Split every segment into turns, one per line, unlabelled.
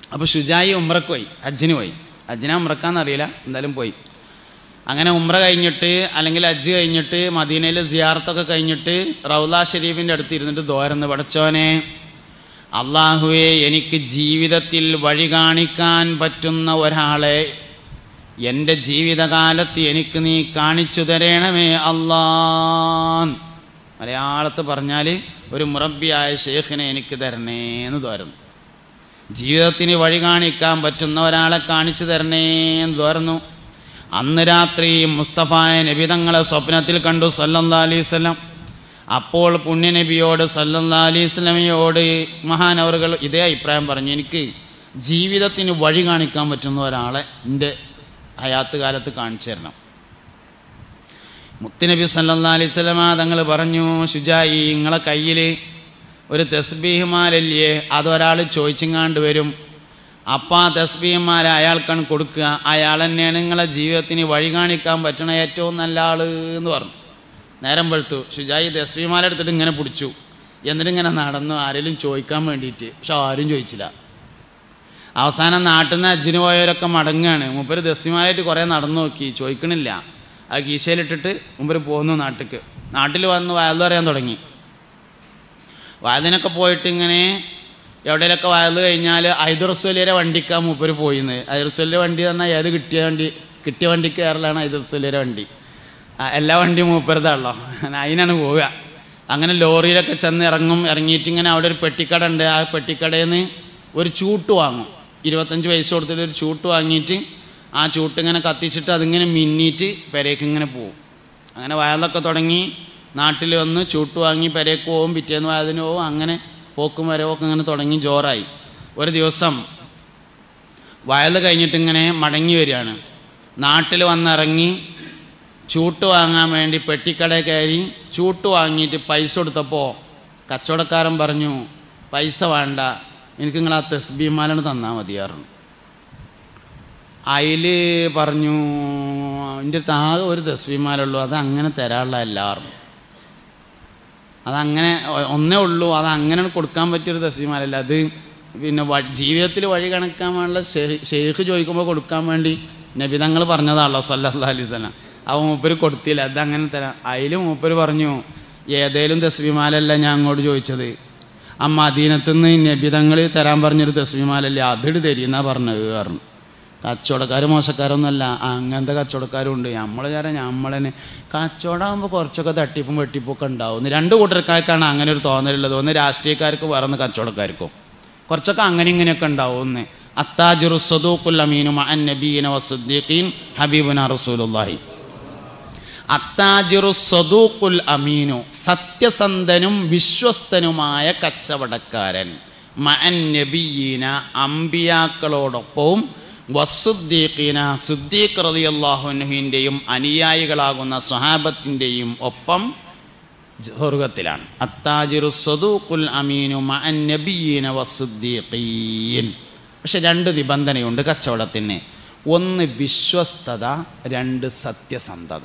അപ്പോൾ ഷുജായി ഉംറക്ക് പോയി, ഹജ്ജിന് പോയി. ഹജ്ജിനാ ഉംറക്കാന്നറിയില്ല, എന്തായാലും പോയി. അങ്ങനെ ഉംറ കഴിഞ്ഞിട്ട് അല്ലെങ്കിൽ ഹജ്ജ് കഴിഞ്ഞിട്ട് മദീനയിൽ സിയാറത്തൊക്കെ കഴിഞ്ഞിട്ട് റൗള ഷരീഫിൻ്റെ അടുത്ത് ഇരുന്നിട്ട് ദുആ പടച്ചോനെ, അള്ളാഹുവേ, എനിക്ക് ജീവിതത്തിൽ വഴി കാണിക്കാൻ പറ്റുന്ന ഒരാളെ എൻ്റെ ജീവിതകാലത്ത് എനിക്ക് നീ കാണിച്ചു തരണമേ അല്ലാ. മലയാളത്ത് പറഞ്ഞാൽ ഒരു മുറബ്ബിയായ ഷേഖിനെ എനിക്ക് തരണേന്ന് തോരുന്നു. ജീവിതത്തിന് വഴി കാണിക്കാൻ പറ്റുന്ന ഒരാളെ കാണിച്ചു തരണേന്ന് തോരുന്നു. അന്ന് രാത്രി മുസ്തഫായ നബി തങ്ങളെ സ്വപ്നത്തിൽ കണ്ടു സല്ലല്ലാഹു അലൈഹി വസല്ലം. അപ്പോൾ പുണ്യനബിയോട് സല്ലല്ലാഹു അലൈഹി വസല്ലമയോട് മഹാനവറുകൾ ഇതേ അഭിപ്രായം പറഞ്ഞു, എനിക്ക് ജീവിതത്തിന് വഴി കാണിക്കാൻ പറ്റുന്ന ഒരാളെ എൻ്റെ ഹയാത്ത് കാലത്ത് കാണിച്ചു തരണം. മുത്തുനബി സല്ലല്ലാഹു അലൈഹി വസല്ലമ തങ്ങൾ പറഞ്ഞു, ഷുജായി, നിങ്ങളെ കയ്യിൽ ഒരു തസ്ബീഹ് മാലല്ലേ, അതൊരാൾ ചോദിച്ചിങ്ങാണ്ട് വരും. അപ്പം ആ തസ്ബീഹ് മാല അയാൾക്കാണ് കൊടുക്കുക. അയാൾ തന്നെയാണ് നിങ്ങളെ ജീവിതത്തിന് വഴി കാണിക്കാൻ പറ്റണ ഏറ്റവും നല്ല ആൾ എന്ന് പറഞ്ഞു. നേരം വെളുത്തു. ഷുജായി തസ്ബീഹ് മാല എടുത്തിട്ട് ഇങ്ങനെ പിടിച്ചു. എന്നിട്ടിങ്ങനെ നടന്നു ആരെങ്കിലും ചോദിക്കാൻ വേണ്ടിയിട്ട്. പക്ഷെ ആരും ചോദിച്ചില്ല. അവസാനം നാട്ടിൽ നിന്ന് ഹജ്ജിന് പോയവരൊക്കെ മടങ്ങുകയാണ്. മൂപ്പര് തസ്ബീഹ് കുറേ നടന്നു നോക്കി, ചോദിക്കണില്ല. അത് കീശയിലിട്ടിട്ട് മൂപ്പര് പോന്നു നാട്ടിലേക്ക്. നാട്ടിൽ വന്ന് വയല് പറയാൻ തുടങ്ങി. വയലിനൊക്കെ പോയിട്ട് ഇങ്ങനെ എവിടെയൊക്കെ വയല് കഴിഞ്ഞാൽ ഐദുറസ്വലിയുടെ വണ്ടിക്കാണ് മൂപ്പര് പോയിന്ന്. ഐദുറസ്വലിയുടെ വണ്ടി പറഞ്ഞാൽ ഏത് കിട്ടിയ വണ്ടിക്ക് കയറലാണ് ഐദുറസ്വലിയുടെ വണ്ടി. എല്ലാ വണ്ടിയും മൂപ്പരതാണല്ലോ, അതിനാണ് പോവുക. അങ്ങനെ ലോറിയിലൊക്കെ ചെന്ന് ഇറങ്ങിയിട്ട് ഇങ്ങനെ അവിടെ ഒരു പെട്ടിക്കട ഉണ്ട്. ആ പെട്ടിക്കടയിൽ നിന്ന് ഒരു ചൂട്ട് വാങ്ങും. 25 പൈസ കൊടുത്തിട്ട് ഒരു ചൂട്ട് വാങ്ങിയിട്ട് ആ ചൂട്ട് ഇങ്ങനെ കത്തിച്ചിട്ട് അതിങ്ങനെ മിന്നിയിട്ട് പെരേക്ക് ഇങ്ങനെ പോവും. അങ്ങനെ വയലൊക്കെ തുടങ്ങി. നാട്ടിൽ വന്ന് ചൂട്ട് വാങ്ങി പെരേക്ക് പോവും, പിറ്റേന്ന് വയതിന് പോവും. അങ്ങനെ പോക്കും വരവൊക്കെ ഇങ്ങനെ തുടങ്ങി ജോറായി. ഒരു ദിവസം വയൽ കഴിഞ്ഞിട്ട് ഇങ്ങനെ മടങ്ങി വരികയാണ്. നാട്ടിൽ വന്നിറങ്ങി ചൂട്ട് വാങ്ങാൻ വേണ്ടി പെട്ടിക്കടയിൽ കയറി ചൂട്ട് വാങ്ങിയിട്ട് പൈസ കൊടുത്തപ്പോൾ കച്ചവടക്കാരൻ പറഞ്ഞു, പൈസ വേണ്ട, എനിക്ക് നിങ്ങൾ ആ തസ്ബീഹ് മാല തന്നാൽ മതിയായിരുന്നു. അതിൽ പറഞ്ഞു, എൻ്റെ അടുത്ത് ആകെ ഒരു തസ്ബീഹ് മാല ഉള്ളൂ, അത് അങ്ങനെ തരാനുള്ള എല്ലാവരും, അതങ്ങനെ ഒന്നേ ഉള്ളൂ, അത് അങ്ങനെ കൊടുക്കാൻ പറ്റിയൊരു തസ്ബീഹ് മാലല്ല. അത് പിന്നെ ജീവിതത്തിൽ വഴി കണക്കാൻ വേണ്ട ഷെയ്ഖ് ചോദിക്കുമ്പോൾ കൊടുക്കാൻ വേണ്ടി നബി തങ്ങൾ പറഞ്ഞതാണല്ലോ സല്ലല്ലാഹു അലൈഹി വസല്ലം. അപ്പോൾ മൂപ്പര് കൊടുത്തില്ല, അതങ്ങനെ തരാം. അതിൽ മൂപ്പര് പറഞ്ഞു, ഏതേലും തസ്ബീഹ് മാലല്ല ഞാൻ അങ്ങോട്ട് ചോദിച്ചത്, ആ മദീനത്തുനിന്ന് നബി തങ്ങൾ തരാൻ പറഞ്ഞൊരു തസ്ബീഹ് മാലല്ലേ, അതിട്ട് തരീന്നാ പറഞ്ഞത് പറഞ്ഞു. കച്ചവടക്കാർ മോശക്കാരൊന്നുമല്ല, അങ്ങനത്തെ കച്ചവടക്കാരും ഉണ്ട്. നമ്മളെ കച്ചവടമാകുമ്പോൾ കുറച്ചൊക്കെ തട്ടിപ്പും വെട്ടിപ്പൊക്കെ ഉണ്ടാവും. 2 കൂട്ടർക്കാർക്കാണ് അങ്ങനെ ഒരു തോന്നലുള്ളത്. ഒന്ന് രാഷ്ട്രീയക്കാർക്കും വേറൊന്ന് കച്ചവടക്കാർക്കും. കുറച്ചൊക്കെ അങ്ങനെ ഇങ്ങനെയൊക്കെ ഉണ്ടാവും. ഒന്ന് അത്താജിറു സദൂഖുൽ അമീനു മഅൻ നബിയ്യിന വസ്സദ്ദീഖീൻ ഹബീബുനാ റസൂലുള്ളാഹി. അത്താജിറു സദൂഖുൽ അമീനു, സത്യസന്ധനും വിശ്വസ്തനുമായ കച്ചവടക്കാരൻ, മഅൻ നബിയ്യിന, അമ്പിയാക്കളോടൊപ്പവും, വസ്സുദ്ദീഖീന, സുദ്ദീഖ് റളിയല്ലാഹു അൻഹുവിൻ്റെയും അനുയായികളാകുന്ന സ്വഹാബത്തിൻ്റെയും ഒപ്പം സ്വർഗത്തിലാണ്. അത്താജിറു സദൂഖുൽ അമീനു മഅൻ നബിയ്യിന വസ്സുദ്ദീഖീൻ. പക്ഷെ 2 നിബന്ധനയുണ്ട് കച്ചവടത്തിന്. 1 വിശ്വസ്തത, 2 സത്യസന്ധത.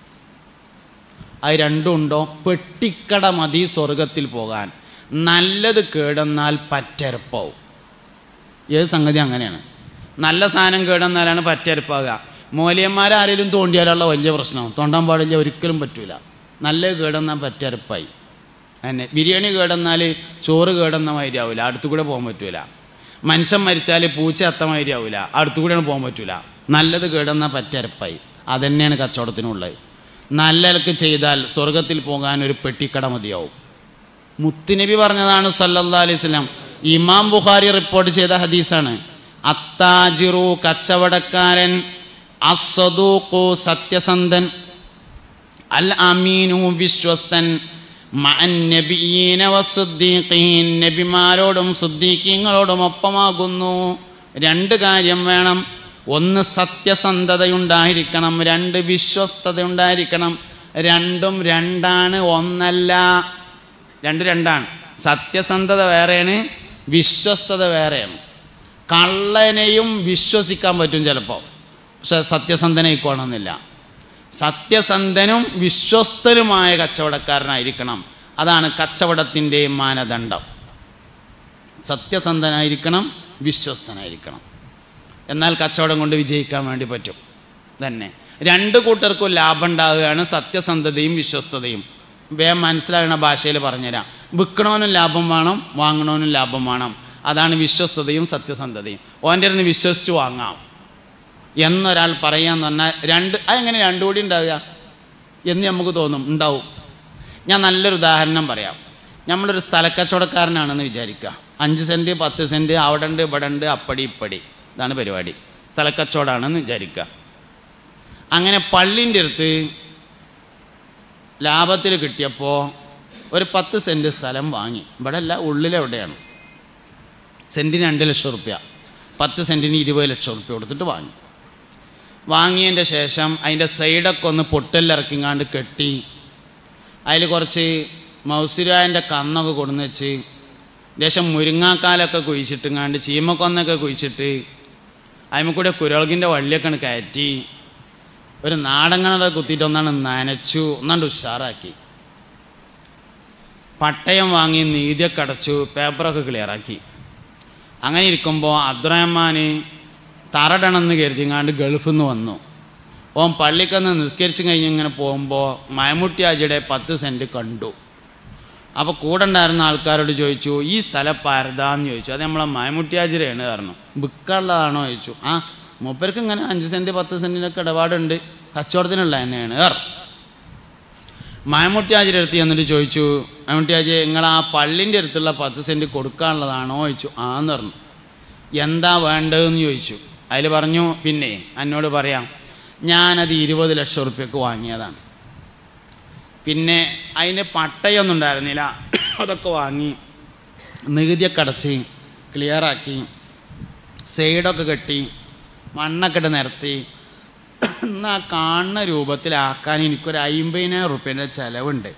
അത് 2 ഉണ്ടോ പെട്ടിക്കട മതി സ്വർഗത്തിൽ പോകാൻ. നല്ലത് കേടെന്നാൽ പറ്റരപ്പാവും. ഏത് സംഗതി അങ്ങനെയാണ്. നല്ല സാധനം കേടെന്നാലാണ് പറ്റരപ്പാകുക. മൂല്യന്മാരാരെങ്കിലും തോണ്ടിയാലുള്ള വലിയ പ്രശ്നം. തോണ്ടാൻ പാടില്ല, ഒരിക്കലും പറ്റൂല. നല്ല കേടെന്നാൽ പറ്റരപ്പായി. അങ്ങനെ ബിരിയാണി കേടെന്നാൽ ചോറ് കേടെന്ന മാതിരി ആവില്ല, അടുത്തുകൂടെ പോകാൻ പറ്റൂല. മനുഷ്യൻ മരിച്ചാൽ പൂച്ച അത്തമാതിരി ആവില്ല, അടുത്തുകൂടെയാണ് പോകാൻ പറ്റൂല. നല്ലത് കേടെന്നാൽ പറ്റരപ്പായി. അതുതന്നെയാണ് കച്ചവടത്തിനുള്ളത്. നല്ലതൊക്കെ ചെയ്താൽ സ്വർഗത്തിൽ പോകാൻ ഒരു പെട്ടിക്കട മതിയാവും. മുത്തുനബി പറഞ്ഞതാണ് സല്ലല്ലാഹു അലൈഹി വസല്ലം. ഇമാം ബുഖാരി റിപ്പോർട്ട് ചെയ്ത ഹദീസാണ്. അത്താജിറു, കച്ചവടക്കാരൻ, അസ്സദൂഖു, സത്യസന്ധൻ, അൽ അമീനു, വിശ്വസ്തൻ, മഅൻ നബിയ്യീന വസ്സുദ്ദീഖീൻ, നബിമാരോടും സുദ്ദീഖീങ്ങളോടും ഒപ്പമാകുന്നു. 2 കാര്യം വേണം. 1 സത്യസന്ധതയുണ്ടായിരിക്കണം, 2 വിശ്വസ്തതയുണ്ടായിരിക്കണം. 2ഉം 2ആണ്, ഒന്നല്ല. 2 2ആണ്. സത്യസന്ധത വേറെയാണ്, വിശ്വസ്തത വേറെയാണ്. കള്ളനെയും വിശ്വസിക്കാൻ പറ്റും ചിലപ്പോൾ, പക്ഷെ സത്യസന്ധനെ ഇക്കോണമെന്നില്ല. സത്യസന്ധനും വിശ്വസ്തനുമായ കച്ചവടക്കാരനായിരിക്കണം. അതാണ് കച്ചവടത്തിൻ്റെ മാനദണ്ഡം. സത്യസന്ധനായിരിക്കണം, വിശ്വസ്തനായിരിക്കണം. എന്നാൽ കച്ചവടം കൊണ്ട് വിജയിക്കാൻ വേണ്ടി പറ്റും തന്നെ. രണ്ട് കൂട്ടർക്കും ലാഭം ഉണ്ടാവുകയാണ് സത്യസന്ധതയും വിശ്വസ്തതയും. വേഗം മനസ്സിലാകുന്ന ഭാഷയിൽ പറഞ്ഞുതരാം. വിൽക്കണവനും ലാഭം വേണം, വാങ്ങണവനും ലാഭം വേണം. അതാണ് വിശ്വസ്തതയും സത്യസന്ധതയും. ഓൻ്റെ അടുത്ത് വിശ്വസിച്ച് വാങ്ങാം എന്നൊരാൾ പറയാന്ന് പറഞ്ഞാൽ അതെങ്ങനെ രണ്ടു കൂടി ഉണ്ടാവുക എന്ന് നമുക്ക് തോന്നും. ഉണ്ടാവും. ഞാൻ നല്ലൊരു ഉദാഹരണം പറയാം. നമ്മളൊരു സ്ഥലക്കച്ചവടക്കാരനാണെന്ന് വിചാരിക്കുക. 5 സെൻറ്റ് 10 സെൻറ്റ് അവിടെ ഉണ്ട് ഇവിടെ ഉണ്ട് അപ്പടി ഇപ്പടി, ഇതാണ് പരിപാടി. സ്ഥലക്കച്ചവടമാണെന്ന് വിചാരിക്കുക. അങ്ങനെ പള്ളിൻ്റെ അടുത്ത് ലാഭത്തിൽ കിട്ടിയപ്പോൾ ഒരു 10 സെൻറ്റ് സ്ഥലം വാങ്ങി. ഇവിടെ അല്ല, ഉള്ളിലെവിടെയാണ്. സെൻറ്റിന് 2 ലക്ഷം റുപ്യ, 10 സെൻറ്റിന് 20 ലക്ഷം റുപ്യ കൊടുത്തിട്ട് വാങ്ങി. വാങ്ങിയതിൻ്റെ ശേഷം അതിൻ്റെ സൈഡൊക്കെ ഒന്ന് പൊട്ടലിറക്കിങ്ങാണ്ട് കെട്ടി, അതിൽ കുറച്ച് മൗസിരായൻ്റെ കന്നൊക്കെ കൊണ്ടുവന്ന് വെച്ച്, ലേശം മുരിങ്ങാക്കാലൊക്കെ കുഴിച്ചിട്ടുങ്ങാണ്ട് ചീമക്കൊന്നൊക്കെ കുഴിച്ചിട്ട് അതിമക്കൂടെ കുരളകിൻ്റെ വള്ളിയൊക്കെ കയറ്റി ഒരു നാടങ്ങണത കുത്തിയിട്ട് ഒന്നാണ് നനച്ചു, ഒന്നാണ്ട് ഉഷാറാക്കി. പട്ടയം വാങ്ങി നീതിയൊക്കെ അടച്ചു, പേപ്പറൊക്കെ ക്ലിയറാക്കി. അങ്ങനെ ഇരിക്കുമ്പോൾ അബ്ദുറഹ്മാൻ തറടണമെന്ന് കരുതിങ്ങാണ്ട് ഗൾഫിൽ നിന്ന് വന്നു. ഓൻ പള്ളിക്കൊന്ന് നിസ്കരിച്ച് കഴിഞ്ഞ് ഇങ്ങനെ പോകുമ്പോൾ മൈമുട്ടി ഹാജിയുടെ 10 സെൻറ്റ് കണ്ടു. അപ്പോൾ കൂടെ ഉണ്ടായിരുന്ന ആൾക്കാരോട് ചോദിച്ചു, ഈ സ്ഥലം പരതാന്ന് ചോദിച്ചു. അത് നമ്മളെ മൈമുട്ടി ഹാജിയാണ് പറഞ്ഞു. വിൽക്കാനുള്ളതാണോ ചോദിച്ചു. ആ, മൂപ്പർക്ക് ഇങ്ങനെ 5 സെൻറ്റ് 10 സെൻറ്റിനൊക്കെ ഇടപാടുണ്ട്, കച്ചവടത്തിനുള്ള തന്നെയാണ്. മൈമുട്ടി ഹാജിയുടെ അടുത്ത് എന്നിട്ട് ചോദിച്ചു, മൈമുട്ടി ഹാജി നിങ്ങൾ ആ പള്ളിൻ്റെ അടുത്തുള്ള 10 സെൻറ്റ് കൊടുക്കാനുള്ളതാണോ ചോദിച്ചു. ആന്ന് പറഞ്ഞു. എന്താ വേണ്ടതെന്ന് ചോദിച്ചു. അതിൽ പറഞ്ഞു, പിന്നെ എന്നോട് പറയാം, ഞാനത് 20 ലക്ഷം റുപ്യക്ക് വാങ്ങിയതാണ്. പിന്നെ അതിൻ്റെ പട്ടയൊന്നും ഉണ്ടായിരുന്നില്ല, അതൊക്കെ വാങ്ങി നികുതിയൊക്കെ അടച്ച് ക്ലിയറാക്കി സൈഡൊക്കെ കെട്ടി മണ്ണൊക്കെ ഇട്ട് നിരത്തി. എന്നാൽ കാണുന്ന രൂപത്തിലാക്കാൻ എനിക്കൊരു 50,000 റുപ്യേൻ്റെ ചിലവുണ്ട്.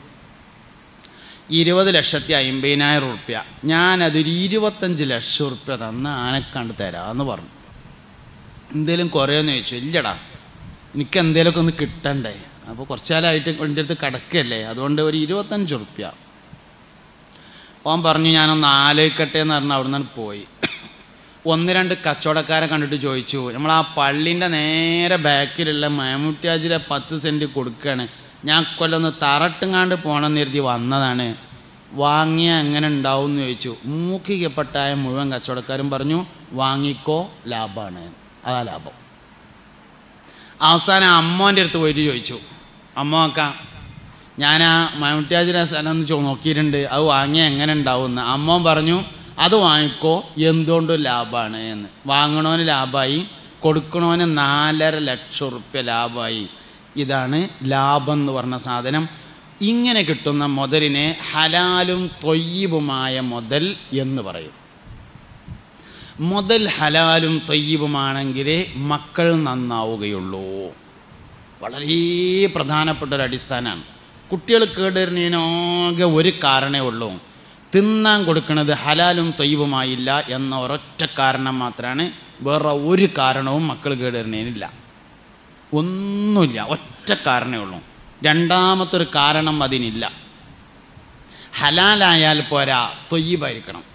20,50,000 റുപ്യ ഞാനതൊരു 25 ലക്ഷം റുപ്യ തന്ന് ആനക്കണ്ട് തരാമെന്ന് പറഞ്ഞു. എന്തേലും കുറേന്ന് ചോദിച്ചു. ഇല്ലടാ, എനിക്ക് എന്തേലുമൊക്കെ ഒന്ന് കിട്ടണ്ടേ, അപ്പോൾ കുറച്ച് കാലമായിട്ട് എൻ്റെ അടുത്ത് കിടക്കല്ലേ, അതുകൊണ്ട് ഒരു 25 റുപ്യ. ഓൻ പറഞ്ഞു ഞാനൊന്ന് ആലോചിക്കട്ടെ എന്ന് പറഞ്ഞാൽ അവിടെ നിന്ന് പോയി. 1-2 കച്ചവടക്കാരെ കണ്ടിട്ട് ചോദിച്ചു, നമ്മൾ ആ പള്ളിൻ്റെ നേരെ ബാക്കിലുള്ള മൈമുട്ടി ഹാജിയുടെ 10 സെൻറ്റ് കൊടുക്കുകയാണ്, ഞാൻ കൊല്ലൊന്ന് തറട്ടുങ്ങാണ്ട് പോകണമെന്ന് കരുതി വന്നതാണ്, വാങ്ങിയാൽ എങ്ങനെ ഉണ്ടാവും എന്ന് ചോദിച്ചു. മൂക്കിക്കപ്പെട്ടായ മുഴുവൻ കച്ചവടക്കാരും പറഞ്ഞു വാങ്ങിക്കോ, ലാഭമാണ്, അതാ ലാഭം. അവസാനം അമ്മോൻ്റെ അടുത്ത് പോയിട്ട് ചോദിച്ചു, അമ്മക്ക ഞാൻ ആ മൈമുട്ടി ഹാജിയുടെ സ്ഥലം ഒന്ന് നോക്കിയിട്ടുണ്ട്, അത് വാങ്ങിയാൽ എങ്ങനെ ഉണ്ടാവുമെന്ന്. അമ്മോൻ പറഞ്ഞു അത് വാങ്ങിക്കോ, എന്തുകൊണ്ടും ലാഭമാണ് എന്ന്. വാങ്ങണവന് ലാഭമായി, കൊടുക്കണവന് 4.5 ലക്ഷം റുപ്യ ലാഭമായി. ഇതാണ് ലാഭം എന്ന് പറഞ്ഞ സാധനം. ഇങ്ങനെ കിട്ടുന്ന മുതലിനെ ഹലാലും തൊയ്യിബുമായ മുതൽ എന്ന് പറയും. മുതൽ ഹലാലും തൊയ്യിബുമാണെങ്കിലേ മക്കൾ നന്നാവുകയുള്ളൂ. വളരെ പ്രധാനപ്പെട്ടൊരു അടിസ്ഥാനമാണ്. കുട്ടികൾ കേടുവരുന്നതിനാകെ ഒരു കാരണമേ ഉള്ളൂ, തിന്നാൻ കൊടുക്കുന്നത് ഹലാലും തൊയ്യിബുമായില്ല എന്ന ഒരൊറ്റ കാരണം മാത്രമാണ്. വേറെ ഒരു കാരണവും മക്കൾ കേടുവരുന്നതിനില്ല, ഒന്നുമില്ല, ഒറ്റ കാരണമേ ഉള്ളൂ. രണ്ടാമത്തൊരു കാരണം അതിനില്ല. ഹലാലായാൽ പോരാ, തൊയ്യിബായിരിക്കണം.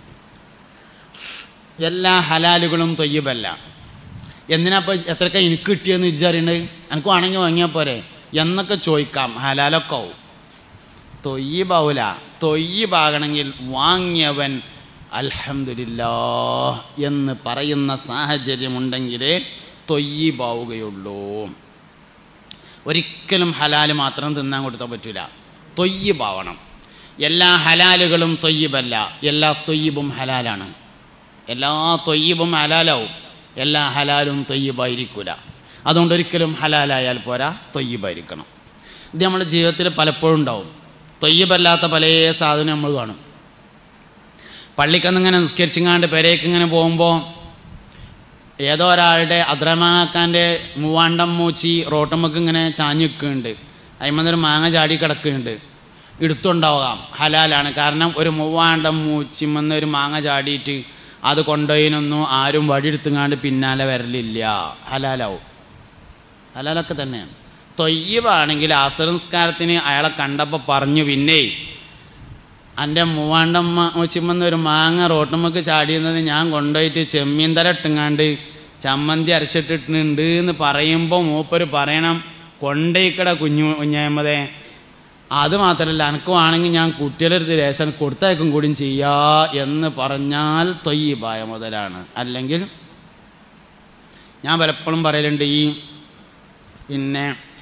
എല്ലാ ഹലാലുകളും തൊയ്യിബല്ല. എന്തിനാപ്പോൾ എത്രയൊക്കെ എനിക്ക് കിട്ടിയെന്ന് വിചാരിയുണ്ട്, എനിക്ക് വേണമെങ്കിൽ വാങ്ങിയാൽ പോരെ എന്നൊക്കെ ചോദിക്കാം, ഹലാലൊക്കെ ആവും. തൊയ്യിബാവൂല. തൊയ്യിബാകണമെങ്കിൽ വാങ്ങിയവൻ അൽഹംദുലില്ലാഹ് എന്ന് പറയുന്ന സാഹചര്യമുണ്ടെങ്കിലേ തൊയ്യിബാവുകയുള്ളൂ. ഒരിക്കലും ഹലാൽ മാത്രം തിന്നാൻ കൊടുത്താൽ പറ്റില്ല, തൊയ്യിബാവണം. എല്ലാ ഹലാലുകളും തൊയ്യിബല്ല, എല്ലാ തൊയ്യിബും ഹലാലാണ്. എല്ലാ തൊയ്യിബും ഹലാലാവും, എല്ലാ ഹലാലും തൊയ്യിബായിരിക്കില്ല. അതുകൊണ്ട് ഒരിക്കലും ഹലാലായാൽ പോരാ, തൊയ്യിബായിരിക്കണം. ഇത് നമ്മുടെ ജീവിതത്തിൽ പലപ്പോഴും ഉണ്ടാവും. തൊയ്യിബല്ലാത്ത പല സാധനം നമ്മൾ കാണും. പള്ളിക്കന്നിങ്ങനെ നിസ്കരിച്ചിങ്ങാണ്ട് പെരേക്ക് ഇങ്ങനെ പോകുമ്പോൾ ഏതോ ഒരാളുടെ അദ്രമാക്കാൻ്റെ മൂവാണ്ടം മൂച്ചി റോട്ടമ്മക്ക് ഇങ്ങനെ ചാഞ്ഞു നിൽക്കുന്നുണ്ട്, അതിമന്നൊരു മാങ്ങ ചാടി കിടക്കുന്നുണ്ട്. എടുത്തുണ്ടാവാം, ഹലാലാണ്. കാരണം ഒരു മൂവാണ്ടം മൂച്ചിമെന്നൊരു മാങ്ങ ചാടിയിട്ട് അത് കൊണ്ടുപോയിനൊന്നും ആരും വടിയെടുത്തുങ്ങാണ്ട് പിന്നാലെ വരലില്ല, ഹലാലാവും. ഹലാലൊക്കെ തന്നെയാണ്. തൊയ്യിബാണെങ്കിൽ അസർ നിസ്കാരത്തിന് അയാളെ കണ്ടപ്പോൾ പറഞ്ഞു, പിന്നെ എൻ്റെ മൂവാണ്ടമ്മ മുച്ചിമ്മന്ന് ഒരു മാങ്ങ റോട്ടുമ്മക്ക് ചാടിയുന്നത് ഞാൻ കൊണ്ടുപോയിട്ട് ചെമ്മീൻ തല ഇട്ടുങ്ങാണ്ട് ചമ്മന്തി അരച്ചിട്ടിട്ടുണ്ട് എന്ന് പറയുമ്പോൾ മൂപ്പര് പറയണം, കൊണ്ടേക്കട കുഞ്ഞമ്മതേ, അത് മാത്രമല്ല എനിക്ക് വേണമെങ്കിൽ ഞാൻ കുട്ടികളെടുത്ത് രേഷൻ കൊടുത്തയക്കും കൂടിയും ചെയ്യാ എന്ന് പറഞ്ഞാൽ തൊയ്യിബായ മുതലാണ്. അല്ലെങ്കിൽ ഞാൻ പലപ്പോഴും പറയലുണ്ട്, ഈ പിന്നെ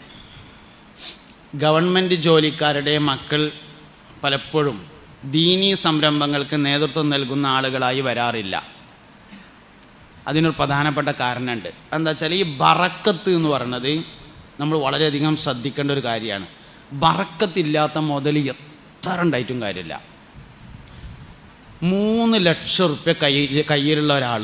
ഗവൺമെൻറ് ജോലിക്കാരുടെ മക്കൾ പലപ്പോഴും ദീനീ സംരംഭങ്ങൾക്ക് നേതൃത്വം നൽകുന്ന ആളുകളായി വരാറില്ല. അതിനൊരു പ്രധാനപ്പെട്ട കാരണമുണ്ട്. എന്താ വെച്ചാൽ ഈ ബറക്കത്ത് എന്ന് പറയുന്നത് നമ്മൾ വളരെയധികം ശ്രദ്ധിക്കേണ്ട ഒരു കാര്യമാണ്. ബറക്കത്തില്ലാത്ത മുതൽ എത്ര ഉണ്ടായിട്ടും കാര്യമില്ല. 3 ലക്ഷം റുപ്യ കയ്യിലുള്ള ഒരാൾ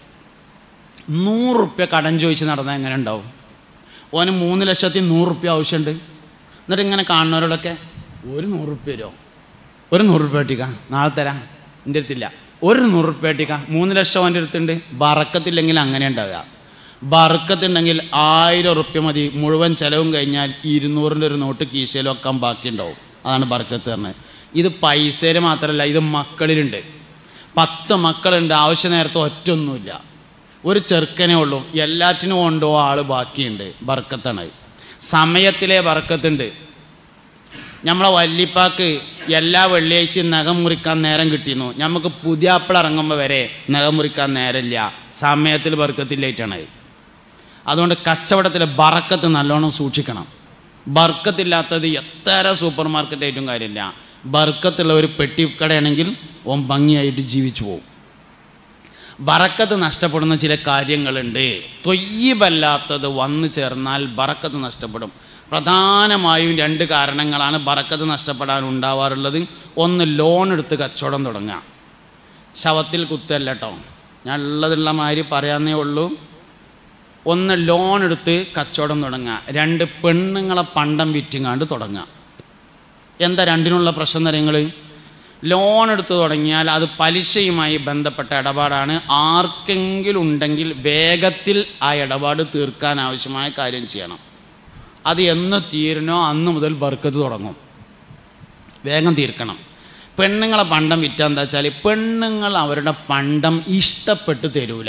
100 റുപ്യ കടം ചോദിച്ച് നടന്നാൽ എങ്ങനെ ഉണ്ടാവും? ഓന് 3,100,000 റുപ്യ ആവശ്യമുണ്ട്. എന്നിട്ട് ഇങ്ങനെ കാണുന്നവരോടൊക്കെ ഒരു 100 റുപ്യ തരുമോ, ഒരു 100 റുപ്യ കിട്ടിക്കാം, നാളെ തരാം, എൻ്റെ അടുത്തില്ല, ഒരു 100 റുപ്യ കിട്ടിക്കാം, 3 ലക്ഷം എൻ്റെ അടുത്തുണ്ട്. ബറക്കത്തില്ലെങ്കിൽ അങ്ങനെ ഉണ്ടാവുക. ബറക്കത്തുണ്ടെങ്കിൽ 1000 റുപ്യ മതി, മുഴുവൻ ചിലവും കഴിഞ്ഞാൽ 200-ൻ്റെ ഒരു നോട്ട് കീശയിൽ വെക്കാൻ ബാക്കിയുണ്ടാവും. അതാണ് ബറക്കത്ത് പറഞ്ഞത്. ഇത് പൈസയിൽ മാത്രമല്ല, ഇത് മക്കളിലുണ്ട്. 10 മക്കളുണ്ട്, ആവശ്യ നേരത്തെ ഒറ്റൊന്നുമില്ല, ഒരു ചെറുക്കനേ ഉള്ളൂ, എല്ലാറ്റിനും കൊണ്ടോ ആൾ ബാക്കിയുണ്ട്. ബറക്കത്താണ്. സമയത്തിലെ ബറക്കത്തുണ്ട്. നമ്മളെ വല്ലിപ്പാക്ക് എല്ലാ വെള്ളിയാഴ്ചയും നഖം മുറിക്കാൻ നേരം കിട്ടിയിരുന്നു. നമുക്ക് പുതിയ ആപ്പിൾ ഇറങ്ങുമ്പോൾ വരെ നഖം മുറിക്കാൻ നേരമില്ല. സമയത്തിൽ ബർക്കത്തില്ലായിട്ടാണ്. അതുകൊണ്ട് കച്ചവടത്തിൽ ബറക്കത്ത് നല്ലോണം സൂക്ഷിക്കണം. ബർക്കത്തില്ലാത്തത് എത്ര സൂപ്പർ മാർക്കറ്റായിട്ടും കാര്യമില്ല. ബർക്കത്തുള്ള ഒരു പെട്ടിക്കടയാണെങ്കിൽ ഓൻ ഭംഗിയായിട്ട് ജീവിച്ചു പോകും. ബറക്കത്ത് നഷ്ടപ്പെടുന്ന ചില കാര്യങ്ങളുണ്ട്. തൊയ്യിബല്ലാത്തത് വന്നു ചേർന്നാൽ ബറക്കത്ത് നഷ്ടപ്പെടും. പ്രധാനമായും 2 കാരണങ്ങളാണ് ബറക്കത്ത് നഷ്ടപ്പെടാൻ ഉണ്ടാവാറുള്ളത്. ഒന്ന്, ലോൺ എടുത്ത് കച്ചവടം തുടങ്ങുക. ശവത്തിൽ കുത്തല്ല കേട്ടോ, ഞാൻ ഉള്ളതുള്ള മാതിരി പറയാന്നേ ഉള്ളൂ. ഒന്ന്, ലോൺ എടുത്ത് കച്ചവടം തുടങ്ങുക. 2, പെണ്ണുങ്ങളെ പണ്ടം വിറ്റിങ്ങാണ്ട് തുടങ്ങുക. എന്താ രണ്ടിനുള്ള പ്രശ്നം തരങ്ങൾ? ലോൺ എടുത്ത് തുടങ്ങിയാൽ അത് പലിശയുമായി ബന്ധപ്പെട്ട ഇടപാടാണ്. ആർക്കെങ്കിലും ഉണ്ടെങ്കിൽ വേഗത്തിൽ ആ ഇടപാട് തീർക്കാൻ ആവശ്യമായ കാര്യം ചെയ്യണം. അത് എന്ന് തീരണോ അന്ന് മുതൽ ബർക്കത്ത് തുടങ്ങും. വേഗം തീർക്കണം. പെണ്ണുങ്ങളെ പണ്ടം വിറ്റാൽ എന്താ വെച്ചാൽ പെണ്ണുങ്ങൾ അവരുടെ പണ്ടം ഇഷ്ടപ്പെട്ട് തരൂല.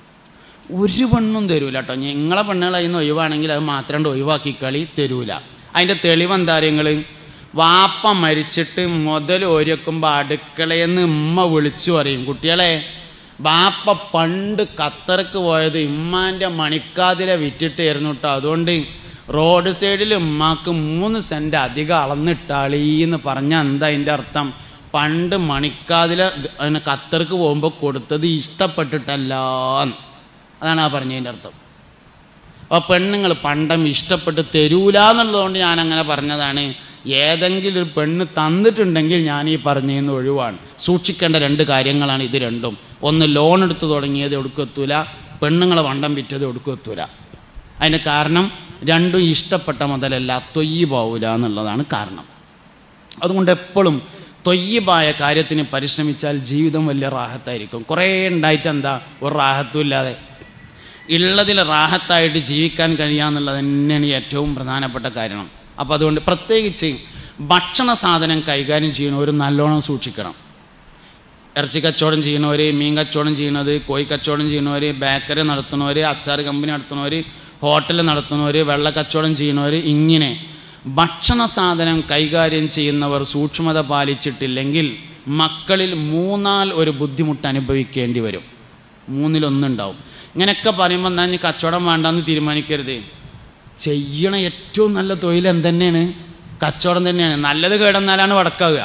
ഒരു പെണ്ണും തരൂല കേട്ടോ. നിങ്ങളെ പെണ്ണുങ്ങൾ അതിൽ നിന്ന് ഒഴിവാണെങ്കിൽ അത് മാത്രം ഒഴിവാക്കിക്കളി, തരൂല. അതിൻ്റെ തെളിവെന്താ നിങ്ങൾ? വാപ്പ മരിച്ചിട്ട് മുതൽ ഒരുക്കുമ്പോൾ അടുക്കളയിൽ നിന്ന് ഉമ്മ വിളിച്ചു പറയും, കുട്ടികളെ വാപ്പ പണ്ട് ഖത്തർക്ക് പോയത് ഇമ്മാൻ്റെ മണിക്കാതിരെ വിറ്റിട്ടായിരുന്നു കേട്ടോ, അതുകൊണ്ട് റോഡ് സൈഡിൽ ഉമ്മാക്ക് 3 സെൻറ്റ് അധികം അളന്നിട്ടാളീന്ന് പറഞ്ഞാൽ എന്താ അതിൻ്റെ അർത്ഥം? പണ്ട് മണിക്കാതിലെ ഖത്തർക്ക് പോകുമ്പോൾ കൊടുത്തത് ഇഷ്ടപ്പെട്ടിട്ടല്ല. അതാണ് ആ പറഞ്ഞതിൻ്റെ അർത്ഥം. അപ്പോൾ പെണ്ണുങ്ങൾ പണ്ടം ഇഷ്ടപ്പെട്ട് തരൂല എന്നുള്ളതുകൊണ്ട് ഞാനങ്ങനെ പറഞ്ഞതാണ്. ഏതെങ്കിലും ഒരു പെണ്ണ് തന്നിട്ടുണ്ടെങ്കിൽ ഞാൻ ഈ പറഞ്ഞതിന് ഒഴിവാണ്. സൂക്ഷിക്കേണ്ട 2 കാര്യങ്ങളാണ് ഇത് രണ്ടും. ഒന്ന്, ലോൺ എടുത്ത് തുടങ്ങിയത് ഒടുക്കെത്തൂല, പെണ്ണുങ്ങളെ പണ്ടം വിറ്റത് ഒടുക്കെത്തൂല. അതിന് കാരണം രണ്ടും ഇഷ്ടപ്പെട്ട മുതലല്ല, തൊയ്യിബാവൂല എന്നുള്ളതാണ് കാരണം. അതുകൊണ്ട് എപ്പോഴും തൊയ്യിബായ കാര്യത്തിന് പരിശ്രമിച്ചാൽ ജീവിതം വലിയ റാഹത്തായിരിക്കും. കുറേ ഉണ്ടായിട്ട് എന്താ, ഒരു റാഹത്തും ഇല്ലാതെ ഉള്ളതിൽ റാഹത്തായിട്ട് ജീവിക്കാൻ കഴിയാന്നുള്ളത് തന്നെയാണ് ഏറ്റവും പ്രധാനപ്പെട്ട കാരണം. അപ്പോൾ അതുകൊണ്ട് പ്രത്യേകിച്ച് ഭക്ഷണ സാധനം കൈകാര്യം ചെയ്യുന്നവർ നല്ലോണം സൂക്ഷിക്കണം. ഇറച്ചി കച്ചവടം ചെയ്യുന്നവർ, മീൻ കച്ചവടം ചെയ്യുന്നത്, കോഴി കച്ചവടം ചെയ്യുന്നവർ, ബേക്കറി നടത്തുന്നവർ, അച്ചാർ കമ്പനി നടത്തുന്നവർ, ഹോട്ടൽ നടത്തുന്നവർ, വെള്ള കച്ചവടം ചെയ്യുന്നവർ, ഇങ്ങനെ ഭക്ഷണ സാധനം കൈകാര്യം ചെയ്യുന്നവർ സൂക്ഷ്മത പാലിച്ചിട്ടില്ലെങ്കിൽ മക്കളിൽ 3-ൽ ഒരു ബുദ്ധിമുട്ട് അനുഭവിക്കേണ്ടി വരും. 3-ൽ-1 ഇങ്ങനെയൊക്കെ പറയുമ്പോൾ എന്നാൽ ഇനി കച്ചവടം വേണ്ടെന്ന് തീരുമാനിക്കരുത്. ചെയ്യണ ഏറ്റവും നല്ല തൊഴിൽ എന്തെന്നെയാണ്? കച്ചവടം തന്നെയാണ്. നല്ലത് കേടന്നാലാണ് വടക്കാവുക.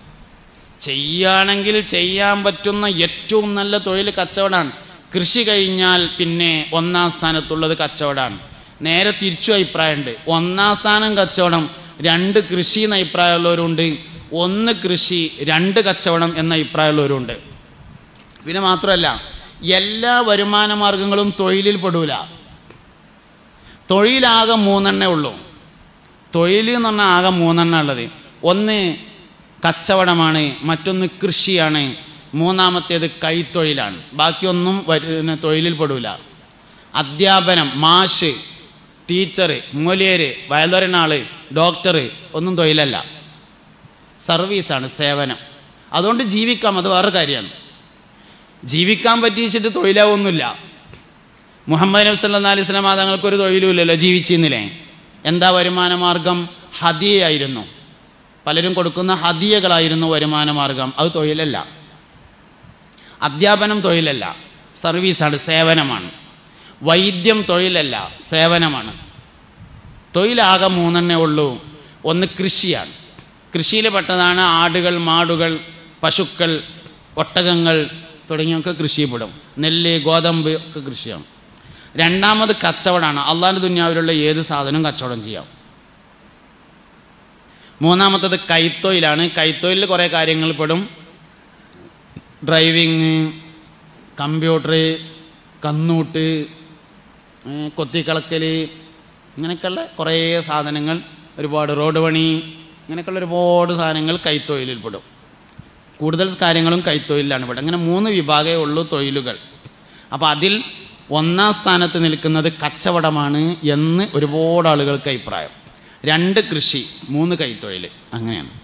ചെയ്യുകയാണെങ്കിൽ ചെയ്യാൻ പറ്റുന്ന ഏറ്റവും നല്ല തൊഴിൽ കച്ചവടമാണ്. കൃഷി കഴിഞ്ഞാൽ പിന്നെ 1-ാം സ്ഥാനത്തുള്ളത് കച്ചവടമാണ്. നേരെ തിരിച്ചു അഭിപ്രായമുണ്ട്. 1-ാം സ്ഥാനം കച്ചവടം, 2 കൃഷി എന്ന അഭിപ്രായമുള്ളവരുണ്ട്, 1 കൃഷി 2 കച്ചവടം എന്ന അഭിപ്രായമുള്ളവരുണ്ട്. പിന്നെ മാത്രമല്ല, എല്ലാ വരുമാന മാർഗങ്ങളും തൊഴിലിൽ പെടൂല. തൊഴിലാകെ 3 ഉള്ളൂ. തൊഴിൽ എന്ന് പറഞ്ഞാൽ ആകെ 3 ഉള്ളത്. ഒന്ന് കച്ചവടമാണ്, മറ്റൊന്ന് കൃഷിയാണ്, 3-ാമത്തേത് കൈത്തൊഴിലാണ്. ബാക്കിയൊന്നും തൊഴിലിൽ പെടൂല. അധ്യാപനം, മാഷ്, ടീച്ചർ, മൂല്യര്, വയലുറനാൾ, ഡോക്ടർ ഒന്നും തൊഴിലല്ല, സർവീസാണ്, സേവനം. അതുകൊണ്ട് ജീവിക്കാം, അത് വേറെ കാര്യമാണ്. ജീവിക്കാൻ പറ്റിച്ചിട്ട് തൊഴിലാവൊന്നുമില്ല. മുഹമ്മദ് നബി സല്ലല്ലാഹു അലൈഹി വസല്ലം തങ്ങൾക്കൊരു തൊഴിലുമില്ലല്ലോ, ജീവിച്ചിരുന്നില്ലേ? എന്താ വരുമാന മാർഗം? ഹദിയയായിരുന്നു. പലരും കൊടുക്കുന്ന ഹദിയകളായിരുന്നു വരുമാന മാർഗം. അത് തൊഴിലല്ല. അധ്യാപനം തൊഴിലല്ല, സർവീസാണ്, സേവനമാണ്. വൈദ്യം തൊഴിലല്ല, സേവനമാണ്. തൊഴിലാകെ മൂന്നെണ്ണേ ഉള്ളൂ. ഒന്ന് കൃഷിയാണ്. കൃഷിയിൽ പെട്ടതാണ് ആടുകൾ, മാടുകൾ, പശുക്കൾ, ഒട്ടകങ്ങൾ തുടങ്ങിയൊക്കെ കൃഷിയിൽപ്പെടും. നെല്ല്, ഗോതമ്പ് ഒക്കെ കൃഷിയാണ്. രണ്ടാമത് കച്ചവടമാണ്. അള്ളാഹുവിൻ്റെ ദുനിയാവിലുള്ള ഏത് സാധനവും കച്ചവടം ചെയ്യാം. മൂന്നാമത്തത് കൈത്തൊഴിലാണ്. കൈത്തൊഴിലിൽ കുറേ കാര്യങ്ങൾ പെടും. ഡ്രൈവിങ്, കമ്പ്യൂട്ടർ, കന്നൂട്ട്, കൊത്തിക്കളക്കൽ, ഇങ്ങനെയൊക്കെയുള്ള കുറേ സാധനങ്ങൾ, ഒരുപാട് റോഡ് പണി, ഇങ്ങനെയൊക്കെയുള്ള ഒരുപാട് സാധനങ്ങൾ കൈത്തൊഴിലിൽ പെടും. കൂടുതൽ കാര്യങ്ങളും കൈത്തൊഴിലാണ് പെടും. അങ്ങനെ 3 വിഭാഗമേ ഉള്ളൂ തൊഴിലുകൾ. അപ്പോൾ അതിൽ ഒന്നാം സ്ഥാനത്ത് നിൽക്കുന്നത് കച്ചവടമാണ് എന്ന് ഒരുപാട് ആളുകൾക്ക് അഭിപ്രായം. 2 കൃഷി, 3 കൈത്തൊഴിൽ, അങ്ങനെയാണ്.